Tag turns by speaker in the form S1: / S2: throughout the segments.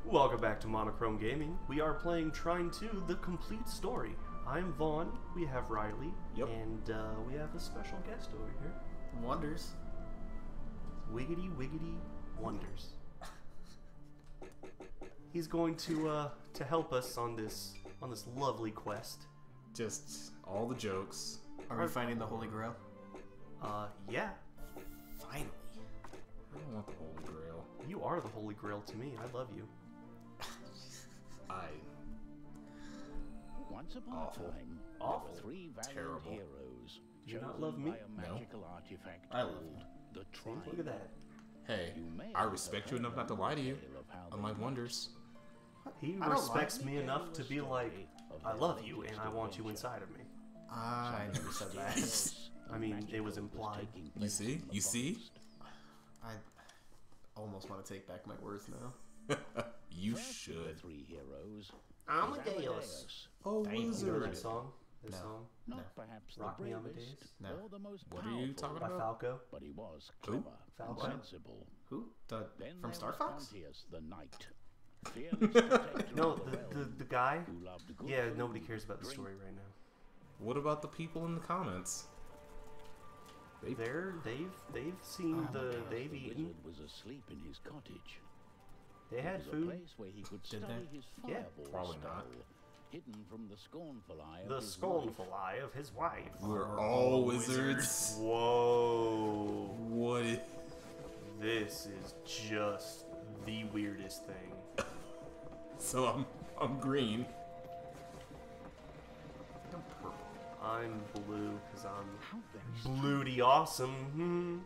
S1: Welcome back to Monochrome Gaming. We are playing Trine 2, The Complete Story. I'm Vaughan, we have Riley, and we have a special guest over here.
S2: Wonders.
S1: Wiggity Wiggity Wonders. He's going to help us on this lovely quest.
S3: Just all the jokes.
S2: Are we finding the Holy Grail?
S1: Yeah.
S2: Finally.
S3: I don't want the Holy Grail.
S1: You are the Holy Grail to me. I love you.
S4: Once upon a time, there were three valiant heroes
S1: You not
S4: chosen
S1: love me?
S4: by a magical artifact
S3: I love
S4: called the
S1: See,
S4: Trine.
S1: look at that.
S3: Hey, I respect you enough not to lie to you. Unlike Wonders.
S1: He
S2: don't
S1: respects
S2: like
S1: me enough to be like, I love you and I want you inside of me.
S2: I never said that.
S1: I mean, it was implied.
S3: You see? You see?
S2: I almost want to take back my words now.
S3: You
S4: The
S3: should.
S4: three heroes.
S1: Amadeus.
S3: Oh,
S1: You know
S3: wizard.
S1: that song? That
S2: No.
S1: song?
S4: Not perhaps
S1: Rock
S4: the
S1: Me,
S4: bravest
S1: Amadeus?
S2: No.
S4: or the most
S3: What are you talking
S1: By
S3: about?
S1: Falco?
S4: but he was
S3: Who?
S4: clever and
S1: Falco?
S4: sensible.
S2: Who? The
S4: Then
S2: from
S4: there
S2: Star
S4: was
S2: Fox?
S4: Pontius the Knight, fearless protector
S1: No,
S4: of the realm,
S1: the guy?
S4: who loved good
S1: Yeah,
S4: food,
S1: nobody cares about the
S4: drink,
S1: story right now.
S3: What about the people in the comments?
S1: They've seen they've
S4: The
S1: eaten.
S4: wizard was asleep in his cottage.
S1: They had
S4: It was a
S1: food.
S4: place where he could
S2: Did
S4: study
S2: they?
S4: his
S1: Yeah,
S4: fireball
S3: probably
S4: spell,
S3: not.
S4: hidden from the scornful eye of
S1: The
S4: his
S1: scornful eye of his wife.
S3: We're all wizards.
S1: Whoa.
S3: What is...
S1: This is just the weirdest thing.
S3: So I'm green.
S2: I'm purple.
S1: I'm blue because I'm
S4: How very
S1: bloody awesome.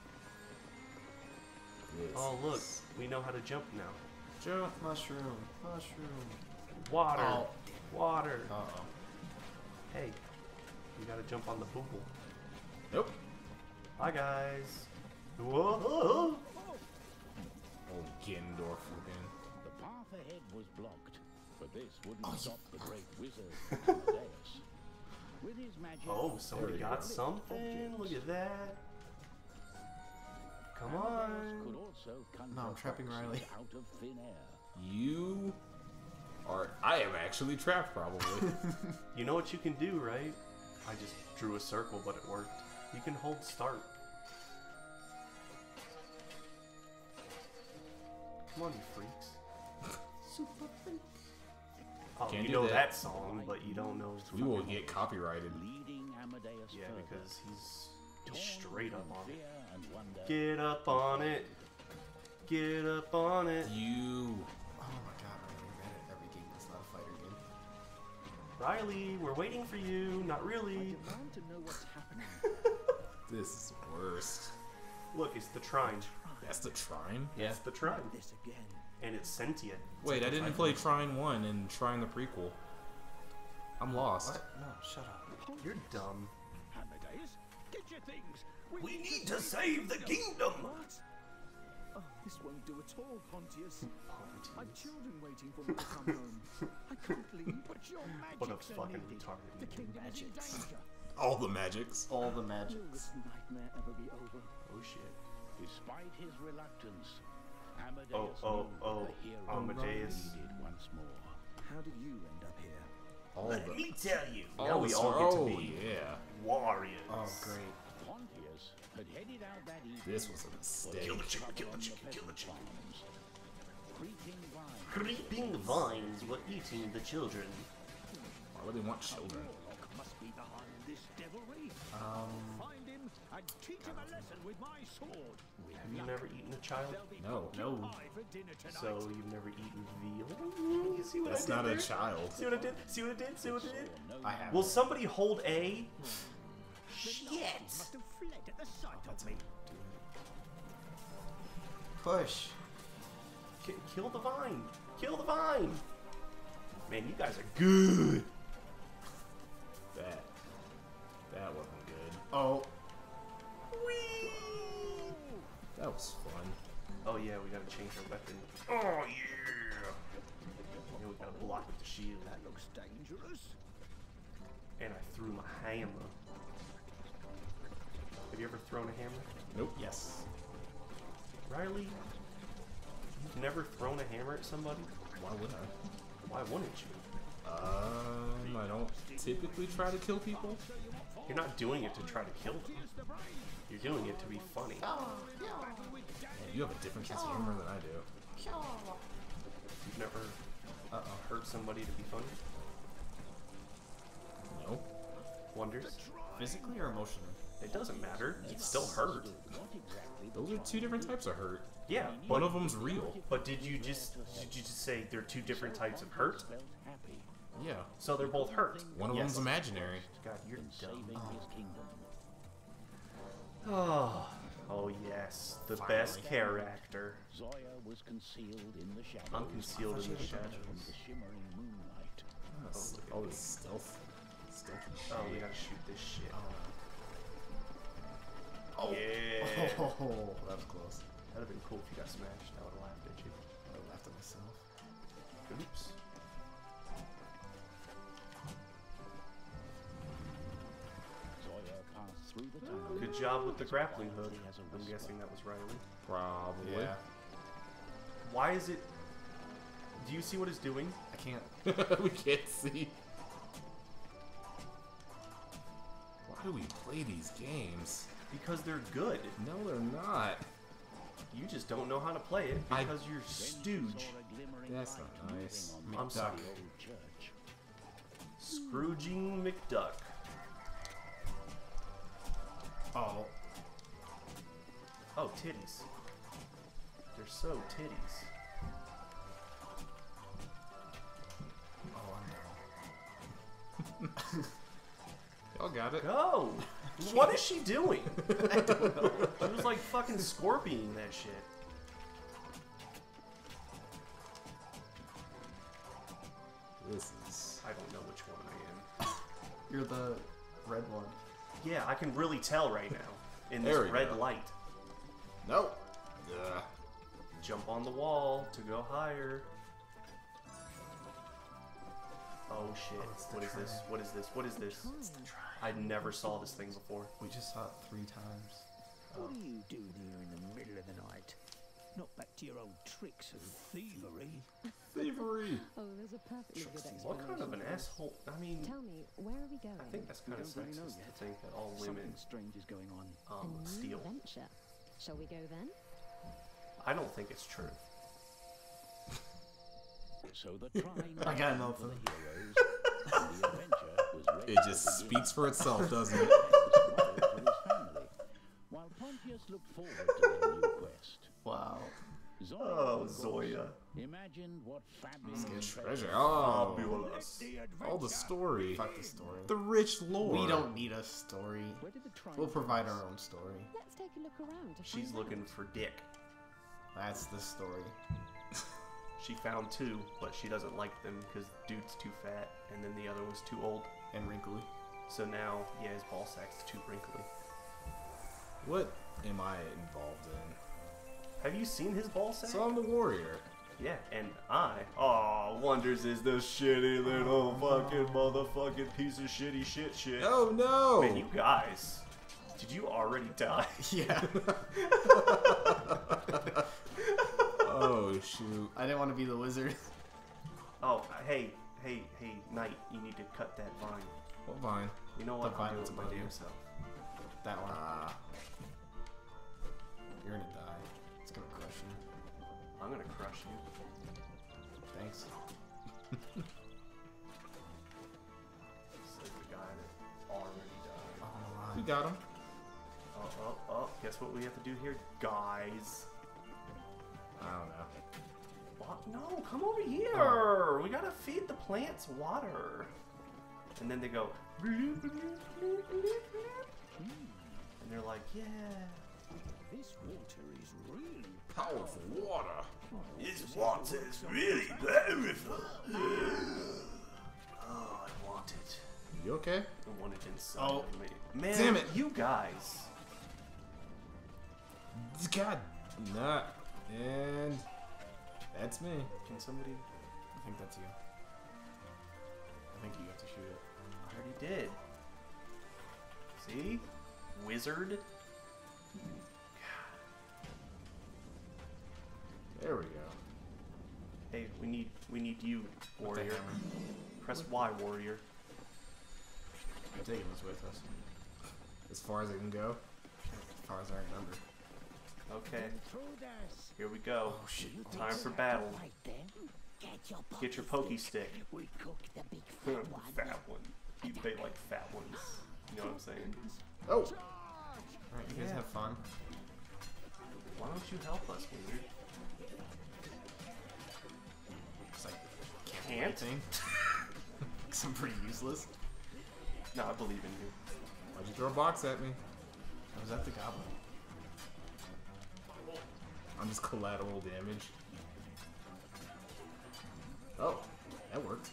S3: This
S1: Oh look,
S3: is-
S1: we know how to jump now.
S3: Jump.
S2: Mushroom. Mushroom.
S1: Water.
S2: Oh.
S1: Water.
S2: Uh-oh.
S1: Hey, you gotta jump on the boogle.
S3: Nope.
S1: Hi guys. Whoa.
S3: Old Gendorf again.
S4: The path ahead was blocked, but this wouldn't
S2: Oh,
S4: stop the great wizard, Amadeus. With his magic,
S1: Oh, somebody
S3: There we
S1: got
S3: go.
S1: something. Look at that. Come
S4: Amadeus could
S1: on.
S4: also conjure
S2: No, I'm trapping
S4: foxes
S2: Riley.
S4: out of thin air.
S3: You are... I am actually trapped, probably.
S1: You know what you can do, right? I just drew a circle, but it worked. You can hold start. Come on, you freaks. Super freak. Oh,
S3: Can't
S1: you
S3: do
S1: know
S3: that.
S1: that song, but you don't know.
S3: We will get copyrighted.
S4: Leading Amadeus
S1: Yeah,
S4: further,
S1: because he's
S4: torn
S1: straight up
S4: between
S1: on it.
S4: fear and wonder.
S1: Get up on it. Get up on it.
S3: You...
S2: Oh my god, Riley, you're bad at every game that's not a fighter game.
S1: Riley, we're waiting for you. Not really.
S4: Want to know what's happening?
S3: This is worst.
S1: Look, it's the Trine.
S3: That's the Trine?
S1: It's the Trine.
S4: This again.
S1: And it's sentient.
S3: Wait, I didn't play Trine 1 and Trine the prequel. I'm lost.
S2: What? No, shut up.
S1: You're dumb.
S4: Amadeus, get your things.
S1: We need to save the kingdom.
S5: What? Oh, this won't do at all, Pontius. I've children waiting for me to come home. I can't leave.
S4: But your magic
S1: What a fucking retarded
S4: The
S1: name.
S4: kingdom is in danger.
S3: All the magics.
S2: All the
S5: Will
S2: magics.
S5: this nightmare ever be over?
S1: Oh shit.
S4: Despite his reluctance, Amadeus
S1: Oh,
S4: knew the hero
S1: Amadeus.
S4: needed once more.
S5: How did you end up here?
S3: All
S1: Let
S3: the...
S1: me tell you.
S3: all
S1: Now we
S3: the-
S1: all get to
S3: oh,
S1: be
S3: yeah.
S1: warriors.
S2: Oh, great.
S4: Pontius had headed out that evening.
S3: This was a mistake.
S1: Kill the chicken, kill the chicken, kill the chicken.
S4: Creeping vines.
S1: Creeping vines were eating the children.
S3: Why would they want children?
S4: Warlock must be behind this devilry. Find him and teach him a lesson with my sword. With
S1: Have you
S4: luck,
S1: never eaten a child?
S4: there'll be
S3: No.
S4: pumpkin pie for dinner tonight.
S1: So you've never eaten veal? You see what
S3: That's
S1: I did
S3: not
S1: there?
S3: a child.
S1: See what I did? See what I did? See what I did?
S2: I have.
S1: Will somebody hold A?
S4: Shit!
S1: Shit!
S4: Must have fled at the sight
S2: That's
S4: of
S2: how
S4: me.
S2: you do it. Push.
S1: Kill the vine! Kill the vine! Man, you guys are good!
S3: That wasn't good.
S2: Oh.
S1: Whee!
S3: That was fun.
S1: Oh yeah, we gotta change our weapon. Oh yeah! And we gotta block with the shield.
S4: That looks dangerous.
S1: And I threw my hammer. Have you ever thrown a hammer?
S3: Nope.
S2: Yes.
S1: Riley, You've never thrown a hammer at somebody?
S3: Why would I?
S1: Why wouldn't you?
S3: I don't typically try to kill people.
S1: You're not doing it to try to kill them. You're doing it to be funny.
S3: Yeah, you have a different sense of humor than I do.
S1: You've never hurt somebody to be funny?
S3: No.
S1: Wonders?
S2: Physically or emotionally?
S1: It doesn't matter. It's still hurt.
S3: Those are two different types of hurt.
S1: Yeah,
S3: One of them's real.
S1: but did you just say they're two different types of hurt?
S3: Yeah.
S1: So they're both hurt.
S3: One of them's imaginary.
S1: God, you're dumb. Oh yes, the best character.
S4: Zoya was concealed in the shadows.
S1: I'm concealed in the
S4: from
S1: shadows.
S4: the shimmering moonlight.
S3: Oh, this stealth. Stealthy shit.
S1: Oh, we gotta shoot this shit.
S2: Oh.
S1: Yeah.
S2: Oh, that was close.
S1: That'd have been cool if you got smashed. I would have laughed at you.
S2: I laughed at myself.
S1: Oops.
S4: Zoya passed through the tunnel.
S1: Good job with the grappling hook. I'm guessing that was Riley.
S3: Probably.
S2: Yeah.
S1: Why is it... Do you see what it's doing?
S2: I can't.
S3: We can't see. Why do we play these games?
S1: Because they're good.
S3: No, they're not.
S1: You just don't know how to play it because you're stooge.
S3: That's not nice.
S1: I'm sorry. Scrooging McDuck.
S2: Oh.
S1: Oh, titties. They're so titties.
S2: Oh, I'm down.
S3: Y'all got it.
S1: Go! What is she doing? I don't know. She was like fucking scorpioning that shit.
S3: This is...
S1: I don't know which one I am.
S2: You're the red one.
S1: Yeah, I can really tell right now in this
S3: There we
S1: red
S3: go.
S1: light.
S3: No. Ugh.
S1: Jump on the wall to go higher. Oh shit. What is this? What is this? What is this? I never saw this thing before.
S2: We just saw it 3 times.
S5: What do you do here in the middle of the night? Not back to your old tricks of thievery.
S3: Thievery.
S6: Oh, there's a perfectly good explanation.
S1: What kind of an asshole? I mean,
S6: Tell me, where are we going?
S1: I think that's kind of
S5: don't really know
S1: sexist
S5: yet.
S1: to think that all women
S5: Something strange is going on.
S6: a new
S1: steal.
S6: adventure. Shall we go then?
S1: I don't think it's true.
S4: So the Trine
S2: I got
S4: for
S2: nothing.
S4: the heroes. And the adventure was ready
S3: It just
S4: to begin.
S3: speaks for itself, doesn't it?
S4: His brother to his family, while Pontius looked forward to their new quest.
S2: Wow.
S4: Zoya,
S1: Oh,
S4: of course,
S1: Zoya.
S4: imagined what fabulous
S3: Treasure. Oh.
S1: Fabulous.
S3: All the story.
S2: Fuck the story.
S3: The rich lore.
S2: We don't need a story.
S5: Where did the Trine
S2: We'll provide
S5: take us?
S2: our own story.
S6: Let's take a look around to
S1: She's
S6: find
S1: looking
S6: out.
S1: for dick.
S2: That's the story.
S1: She found 2, but she doesn't like them because dude's too fat, and then the other was too old.
S2: And wrinkly.
S1: So now, yeah, his ball sack's too wrinkly.
S3: What am I involved in?
S1: Have you seen his ball sack?
S3: So I'm the warrior.
S1: Yeah, and Wonders is the shitty little fucking motherfucking piece of shitty shit.
S3: Oh no!
S1: Man, you guys, did you already die?
S2: Yeah.
S3: Oh shoot!
S2: I didn't want to be the wizard.
S1: Oh, hey, Knight, you need to cut that vine.
S3: What vine?
S1: You know what?
S2: The
S1: I'll
S2: vine
S1: do
S2: that's
S1: it my
S2: above
S1: damn
S2: you.
S1: self.
S2: That one.
S3: Ah.
S2: You're gonna die. It's gonna crush you.
S1: I'm gonna crush you.
S2: Thanks.
S1: Says the guy that already died.
S2: Oh,
S3: We got him.
S1: Oh, guess what we have to do here, guys?
S3: I don't know.
S1: What? No, come over here. We gotta feed the plants water. And then they go, bloop, bloop, bloop, bloop, bloop. And they're like, yeah.
S5: This water is really
S3: Powerful water.
S1: This water is really powerful. Oh, I want it.
S3: You okay?
S1: I want it inside
S2: Oh.
S1: of me. Man,
S3: Damn it.
S1: you guys.
S3: God, not. And that's me.
S1: Can somebody?
S2: I think that's you. I think you have to shoot it.
S1: I already did. See? Wizard.
S3: There we go.
S1: Hey, we need you, warrior.
S2: hammer.
S1: Press Y, warrior.
S2: I'm taking this with us.
S3: As far as I can go.
S2: As far as I remember.
S1: Okay,
S4: Through this.
S1: here we go.
S2: Oh shit.
S1: Time for battle.
S7: Right then,
S1: Get your pokey stick.
S7: we cook the big fat one.
S1: Fat one. They like fat ones. You know what I'm saying?
S3: Oh!
S2: Alright, you guys have fun.
S1: Why don't you help us, Wizard?
S2: Cause I
S1: Can't?
S2: anything. Cause I'm pretty useless.
S1: No, I believe in you.
S3: Why'd you throw a box at me?
S2: Was that the goblin?
S3: I'm just collateral damage. Oh, that worked.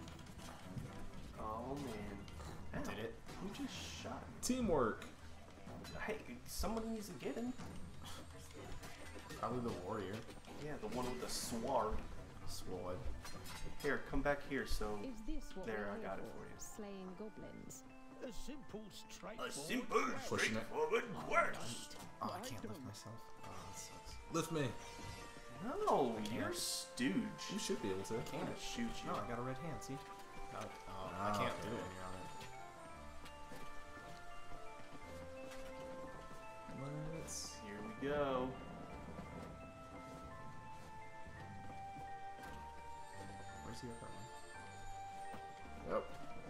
S1: Oh man. Ow.
S2: Did it?
S1: Who just shot?
S3: Teamwork.
S1: Hey, someone needs to get him.
S2: Probably the warrior.
S1: Yeah, the one with the sword.
S2: Sword.
S1: Here, come back here. So
S6: Is this what
S1: there,
S6: we're
S1: I
S6: here
S1: got it
S6: for?
S1: for you.
S6: Slaying goblins.
S4: A simple, straightforward.
S3: Pushing it.
S1: quest.
S2: Oh, I can't lift myself. Oh, that sucks.
S3: Lift me.
S1: No, you're a stooge.
S3: You should be able to.
S1: I'm gonna shoot you.
S2: No, I got a red hand, see? Oh, I
S3: Oh,
S2: can't
S3: okay.
S2: do it when you're on it.
S3: Let's...
S1: Here we go.
S2: Where's the other one?
S3: Yep.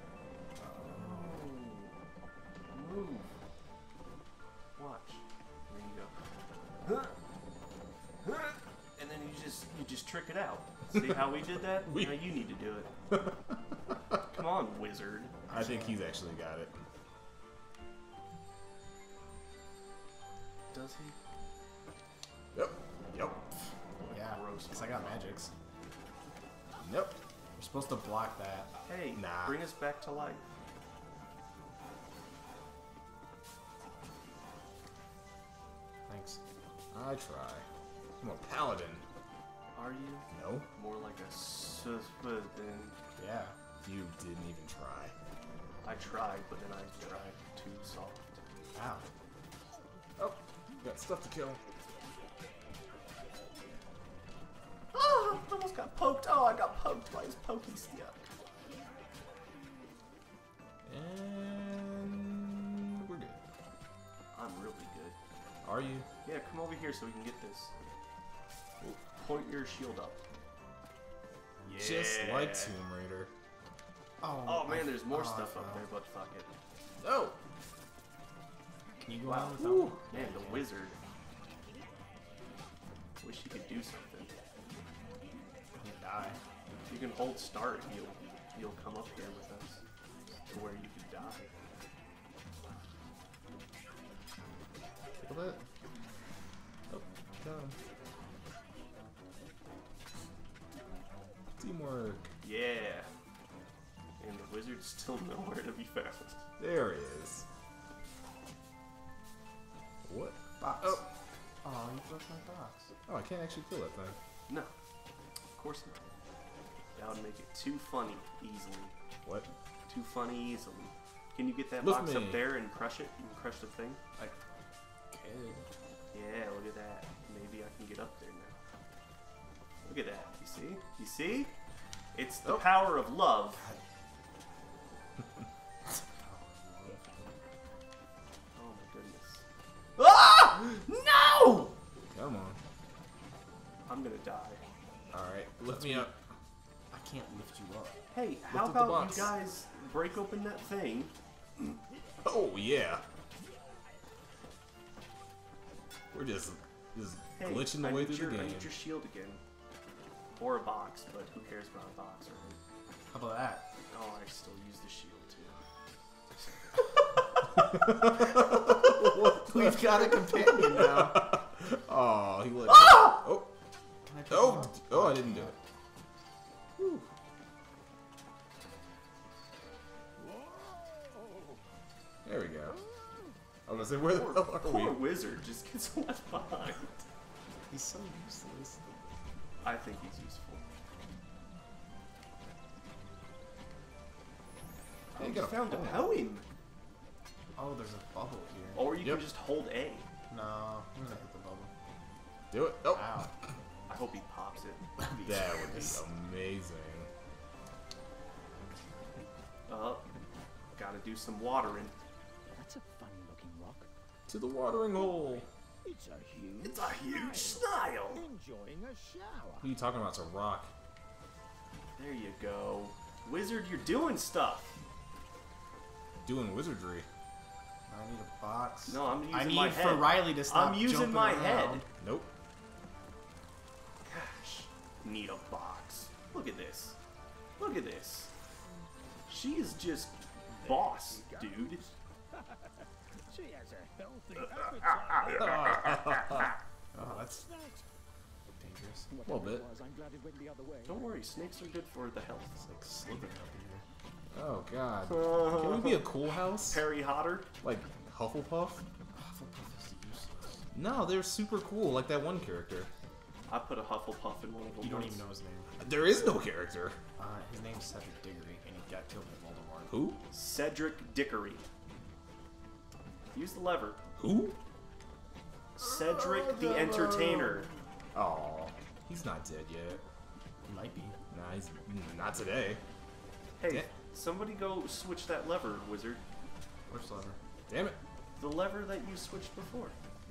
S1: Oh. Move. Watch. There you go. And then you just trick it out. See how we did that?
S3: We-
S1: Now you need to do it. Come on, wizard.
S3: I think he's actually got it.
S1: Does he?
S3: Yep. Yep.
S2: Yeah,
S1: Gross
S2: because I got magics.
S3: Yep.
S2: We're supposed to block that.
S1: Hey,
S3: Nah.
S1: bring us back to life.
S2: Thanks.
S3: I try. I'm a paladin.
S1: Are you?
S3: No.
S1: More like a suspect.
S2: Yeah.
S3: You didn't even try.
S1: I tried, but then I tried too soft.
S2: Ow.
S3: Oh, got stuff to kill.
S1: Oh, I almost got poked. Oh, I got poked by his pokey stick.
S3: And we're good.
S1: I'm really good.
S3: Are you?
S1: Yeah, come over here so we can get this. Point your shield up.
S3: Just like Tomb Raider.
S1: Oh man, there's more stuff up there, but fuck it.
S3: No!
S2: Can you go
S1: Wow.
S2: on without
S3: Ooh.
S2: me?
S1: Man, the wizard. Wish he could do something.
S2: You die.
S1: If you can hold start, you'll come up here with us to where you can die.
S3: Kill it. Oh, got him. Teamwork.
S1: Yeah. And the wizard's still nowhere to be found.
S3: There he is. What?
S2: Box.
S3: Oh.
S2: Oh, you broke my box.
S3: Oh, I can't actually kill that thing.
S1: No. Of course not. That would make it too funny easily.
S3: What?
S1: Too funny easily. Can you get that
S3: Lift
S1: box
S3: me.
S1: up there and crush it? And crush the thing?
S2: I could.
S1: Yeah, look at that. Maybe I can get up there now. Look at that. You see? You see? It's the
S3: Oh.
S1: power of love. Oh my goodness. Ah! No!
S3: Come on.
S1: I'm gonna die.
S3: Alright, lift me up.
S2: I can't lift you up.
S1: Hey, how
S3: up the
S1: about
S3: box.
S1: you guys break open that thing?
S3: Oh, yeah. We're just
S1: Hey,
S3: glitching the
S1: I
S3: way
S1: need
S3: through
S1: your,
S3: the
S1: I
S3: game.
S1: need your shield again. Or a box, but who cares about a box, right?
S2: How about that?
S1: Oh, I still use the shield too.
S2: We've got a companion now.
S3: Oh, he let.
S1: Ah!
S3: Oh,
S2: Can I pick him
S3: oh,
S2: up?
S3: oh! I didn't do it. Whew. There we go. I was gonna say, where the hell are
S1: Poor
S3: we?
S1: wizard just gets left behind.
S2: He's so useless.
S1: I think he's useful.
S3: Hey, you
S1: You
S3: got a
S1: found a
S3: poem.
S1: poem.
S2: Oh, there's a bubble here.
S1: Or you
S3: Yep.
S1: can just hold A.
S2: No, I'm gonna hit the bubble.
S3: Do it. Oh,
S2: Ow.
S1: I I hope he pops it.
S3: That would be amazing.
S1: Gotta do some watering.
S5: That's a funny-looking rock.
S3: To the watering hole.
S5: It's a huge.
S1: It's a huge snail.
S5: Enjoying a shower.
S3: Who are you talking about? It's a rock.
S1: There you go. Wizard, you're doing stuff.
S3: Doing wizardry.
S2: I need a box.
S1: No, I'm using
S2: I need
S1: my head.
S2: for Riley to stop.
S1: I'm using
S2: jumping
S1: my
S2: around.
S1: head.
S3: Nope.
S1: Gosh, need a box. Look at this. Look at this. She is just boss, dude.
S5: She has a healthy appetite.
S2: Oh, that's dangerous.
S3: A little bit.
S5: I'm glad it went the other way.
S1: Don't worry, snakes are good for the health.
S2: It's like slipping up in here.
S3: Oh god. Can we be a cool house?
S1: Harry Potter.
S3: Like Hufflepuff?
S2: Hufflepuff is useless.
S3: No, they're super cool, like that one character.
S1: I put a Hufflepuff in one of them.
S2: You don't
S1: once.
S2: even know his name.
S3: There is no character.
S2: His name's Cedric Diggory, and he got killed by Voldemort.
S3: Who?
S1: Cedric Dickory. Use the lever.
S3: Who?
S1: Cedric the Entertainer.
S3: Oh, he's not dead yet.
S2: He might be.
S3: Nah, he's not today.
S1: Hey,
S3: Da-
S1: somebody go switch that lever, wizard.
S2: Which lever?
S3: Damn it.
S1: The lever that you switched before.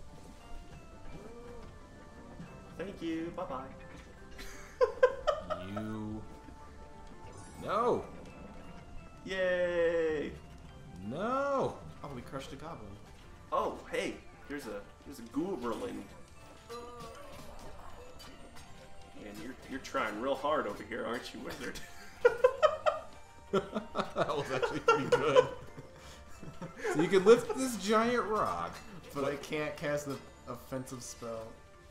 S1: Thank you. Bye-bye.
S3: You. No.
S1: Yay!
S3: No.
S2: Oh, we crushed a goblin.
S1: Oh, hey, there's a gooberling. And you're trying real hard over here, aren't you, wizard?
S3: That was actually pretty good. So you can lift this giant rock.
S2: But I can't cast the offensive spell.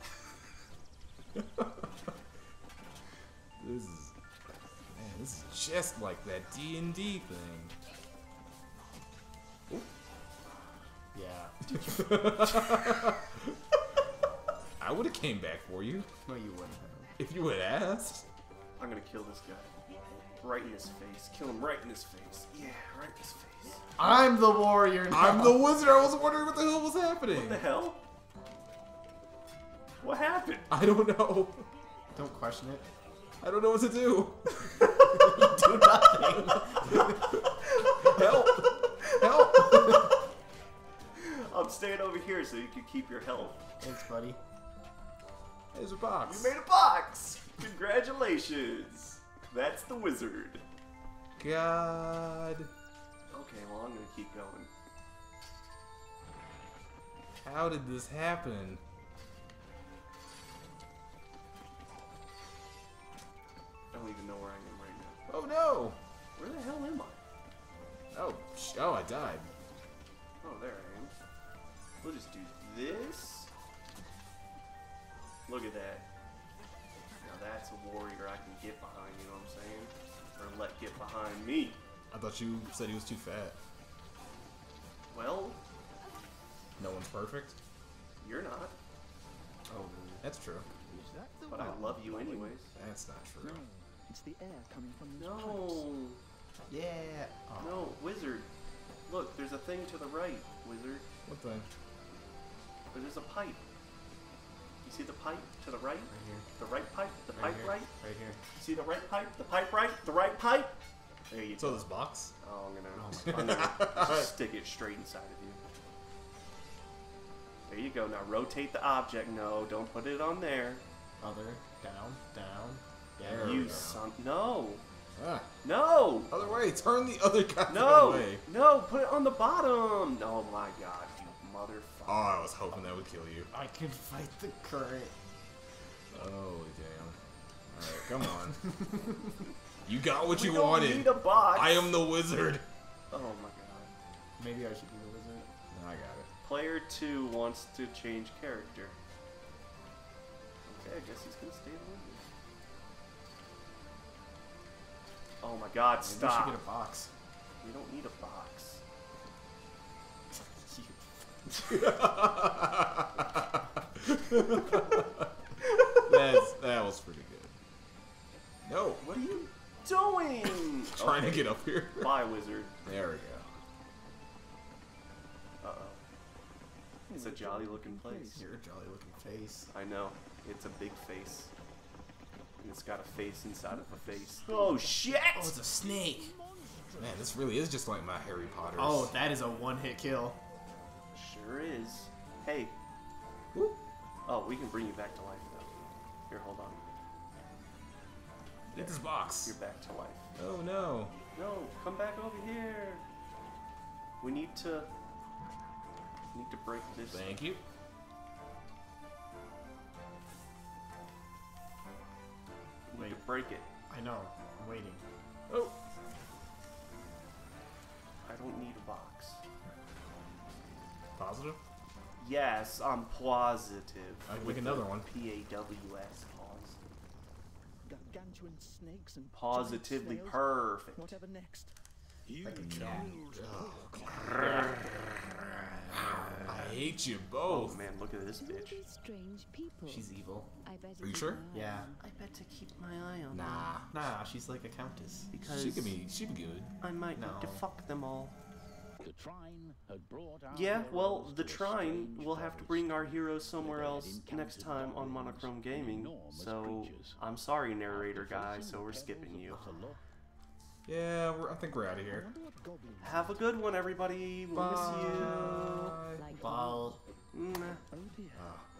S3: This is just like that D&D thing.
S2: Yeah.
S3: I would have came back for you
S2: No, you wouldn't have.
S3: if you had asked.
S1: I'm gonna kill this guy. Right in his face. Kill him right in his face. Yeah, right in his face.
S2: I'm the warrior now.
S3: I'm the wizard. I was wondering what the hell was happening.
S1: What the hell? What happened?
S3: I don't know.
S2: Don't question it.
S3: I don't know what to do.
S2: You do nothing.
S3: Help! Help!
S1: I'm staying over here so you can keep your health.
S2: Thanks, buddy.
S3: There's a box.
S1: You made a box! Congratulations! That's the wizard.
S3: God.
S1: Okay, well, I'm gonna keep going.
S3: How did this happen?
S1: I don't even know where I am right now.
S3: Oh no!
S1: Where the hell am I?
S3: Oh, I died.
S1: Oh, there I am. We'll just do this. Look at that. Now that's a warrior I can get behind, you know what I'm saying? Or let get behind me.
S3: I thought you said he was too fat.
S1: Well,
S3: No one's perfect.
S1: you're not.
S2: Oh,
S3: That's true.
S5: Is that the
S1: But I
S5: one?
S1: love you anyways.
S3: That's not true.
S5: No, it's the air coming from these pipes.
S1: No.
S2: yeah. Oh.
S1: No, wizard. Look, there's a thing to the right, wizard.
S3: What the?
S1: There's a pipe. You see the pipe to the right?
S2: Right here.
S1: The right pipe? The
S2: Right
S1: pipe
S2: here.
S1: right?
S2: Right here.
S1: See the right pipe? The pipe right? The right pipe? There you
S3: So
S1: go.
S3: this box?
S1: Oh,
S2: Oh
S1: I'm gonna stick it straight inside of you. There you go. Now rotate the object. No, don't put it on there.
S2: Other. Down. Down.
S3: There we
S1: You
S3: go.
S1: son. No.
S3: Ah,
S1: No.
S3: other way. Turn the other goddamn
S1: No.
S3: way.
S1: No. Put it on the bottom. Oh my God, you motherfucker.
S3: Oh, I was hoping that would kill you.
S2: I can fight the current.
S3: Oh, damn. Alright, come on. You got what
S1: We
S3: you
S1: don't
S3: wanted.
S1: need a box.
S3: I am the wizard.
S1: Oh my God.
S2: Maybe I should be the wizard.
S3: No, I got it.
S1: Player 2 wants to change character. Okay, I guess he's gonna stay the wizard. Oh my God!
S2: Maybe
S1: Stop.
S2: I should get a box.
S1: We don't need a box.
S3: That was pretty good. No,
S1: What are you doing?
S3: trying to
S1: Okay.
S3: get up here.
S1: Bye, wizard.
S3: There we go.
S1: Uh-oh. It's a jolly looking place.
S2: Your jolly looking face.
S1: I know. It's a big face. And it's got a face inside of a face. Oh shit!
S2: Oh, it's a snake.
S3: Man, this really is just like my Harry Potter.
S2: Oh, that is a one-hit kill.
S1: Sure is. Hey.
S3: Whoop.
S1: Oh, we can bring you back to life though. Here, hold on.
S3: Get this box.
S1: You're back to life.
S3: Oh no.
S1: No, come back over here. We need to break this.
S3: Thank you.
S1: We need to break it.
S2: I know. I'm waiting.
S3: Oh.
S1: I don't need a box.
S3: Positive?
S1: Yes, I'm positive.
S3: I can
S1: With
S3: make another
S1: the
S3: one.
S1: P-A-W-S, pause.
S5: Gargantuan snakes and
S1: Positively
S5: giant snails.
S1: perfect.
S5: Whatever next?
S4: You
S2: Like a cat.
S3: I hate you
S1: Oh
S3: both.
S1: man, look at this
S6: Who are
S1: bitch.
S6: these strange people?
S2: She's evil.
S6: I better
S3: Are you
S6: keep
S3: sure?
S6: my eye
S2: Yeah.
S6: on.
S1: I bet to keep my eye on them.
S3: Nah.
S2: Nah, she's like a countess.
S1: Because
S3: She be good.
S1: I might need to
S2: No.
S1: fuck them all.
S4: The Trine had brought our
S1: Yeah, well,
S4: heroes
S1: the
S4: to a
S1: Trine
S4: strange
S1: will have to
S4: forest.
S1: bring our heroes somewhere
S4: Where they
S1: else
S4: had
S1: next
S4: encountered
S1: time on
S4: goblins
S1: Monochrome
S4: and
S1: Gaming.
S4: enormous
S1: So,
S4: creatures.
S1: I'm sorry,
S4: After
S1: narrator guy,
S4: facing
S1: so we're
S4: the
S1: skipping
S4: perils
S1: you.
S4: of Buffalo,
S3: Yeah, I think we're out of
S5: I
S3: here.
S5: wonder what goblins
S1: Have a good one, everybody. We'll miss you.
S3: Bye.
S6: Like
S2: Ball.
S1: Mwah.
S5: Oh dear.
S3: Ah.